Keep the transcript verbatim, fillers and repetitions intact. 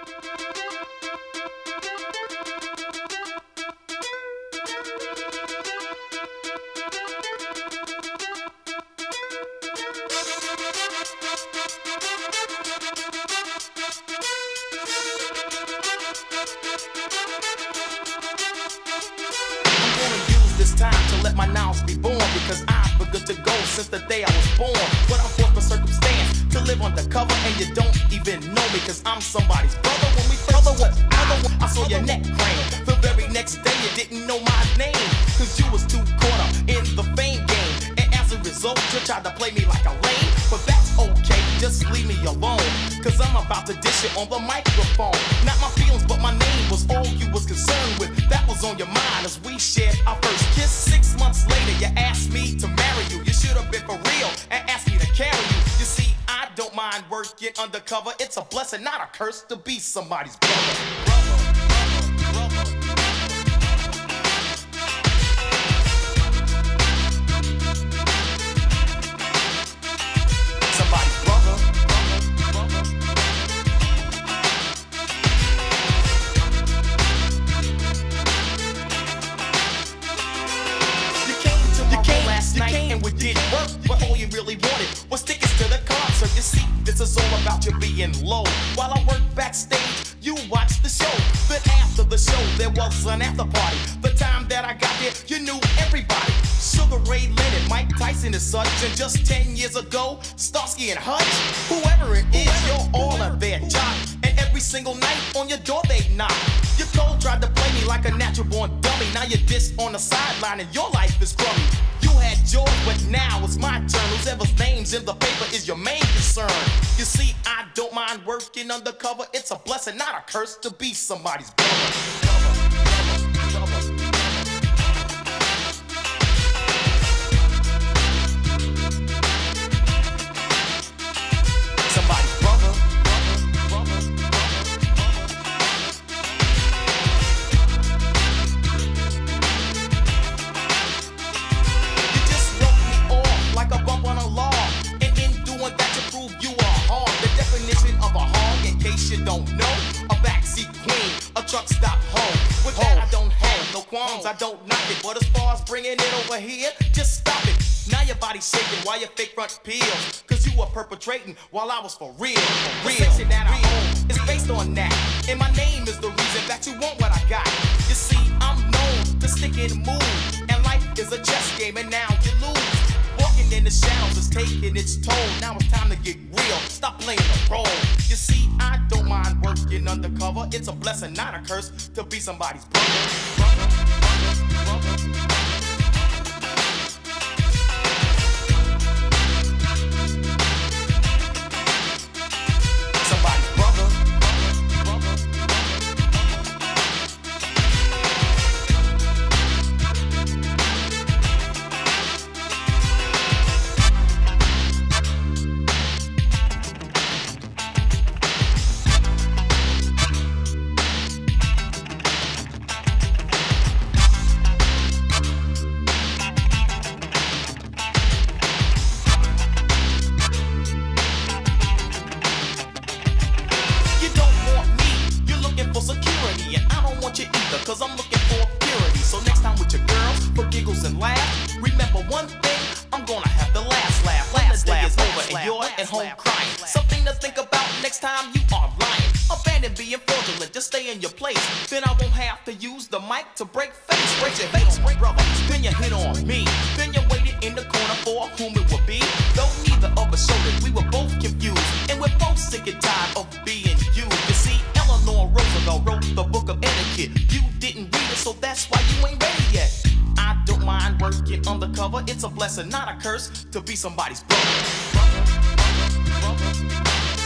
My Niles be born because I've been good to go since the day I was born. But I'm forced by circumstance to live undercover, and you don't even know me because I'm somebody's brother. When we first touched eyes, I saw your neck crane. The very next day you didn't know my name because you was too caught up in the fame game. And as a result, you tried to play me like a lame. But that's okay, just leave me alone, cause I'm about to dish it on the microphone. Not my feelings, but my name was all you was concerned with. That was on your mind as we shared our first kiss. Six months later, you asked me to marry you. You should have been for real and asked me to carry you. You see, I don't mind working undercover. It's a blessing, not a curse, to be somebody's brother. But all you really wanted was tickets to the concert. You see, this is all about you being low. While I worked backstage, you watched the show. Then after the show, there was an after party. The time that I got there, you knew everybody. Sugar Ray Leonard, Mike Tyson and such. And just ten years ago, Starsky and Hutch. Whoever it is, you're all of their jock. And every single night on your door they knock. Your cold tried to play me like a natural born dummy. Now you're just on the sideline and your life is crummy. You had yours, but now it's my turn. Whoever's name's in the paper is your main concern. You see, I don't mind working undercover. It's a blessing, not a curse, to be somebody's brother. Don't know, a backseat queen, a truck stop home. With that I don't have no qualms, I don't knock it. But as far as bringing it over here, just stop it. Now your body's shaking while your fake front peels, cause you were perpetrating while I was for real. For real, the section that I own is based on that, and my name is the reason that you want what I got. You see, I'm known to stick and move, and life is a chess game, and now you lose. Walking in the shadows is taking its toll. Now it's time to get real. Stop playing the role. You see, I don't mind working undercover. It's a blessing, not a curse, to be somebody's brother. Brother, brother, brother. To break face, break your face, brother. Then you hit on me. Then you waited in the corner for whom it would be. Though neither of us showed it, we were both confused, and we're both sick and tired of being you. You see, Eleanor Roosevelt wrote the book of etiquette. You didn't read it, so that's why you ain't ready yet. I don't mind working undercover. It's a blessing, not a curse, to be somebody's brother. Brother, brother, brother.